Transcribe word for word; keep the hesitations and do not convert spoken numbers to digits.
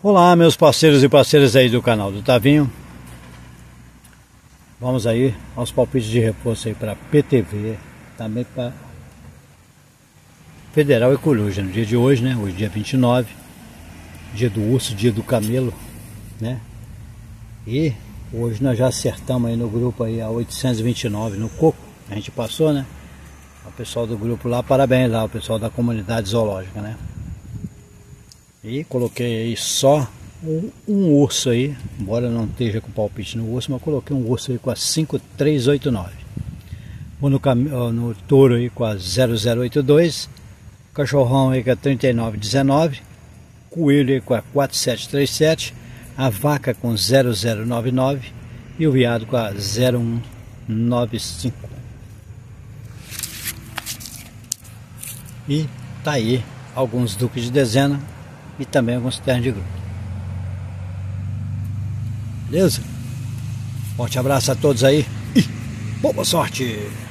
Olá, meus parceiros e parceiras aí do canal do Tavinho. Vamos aí aos palpites de reforço aí para P T V, também para Federal e Coruja no dia de hoje, né? Hoje dia vinte e nove, dia do urso, dia do camelo, né? E hoje nós já acertamos aí no grupo aí a oitocentos e vinte e nove no coco, a gente passou, né? O pessoal do grupo lá, parabéns lá, o pessoal da comunidade zoológica, né? E coloquei aí só um, um urso aí, embora não esteja com palpite no urso, mas coloquei um urso aí com a cinco três oito nove. Vou no, no touro aí com a zero zero oito dois, cachorrão aí com a trinta e nove dezenove, coelho aí com a quatro sete três sete, a vaca com zero zero nove nove e o veado com a zero um nove cinco. E tá aí alguns duques de dezena e também alguns ternos de grupo. Beleza? Forte abraço a todos aí e boa sorte!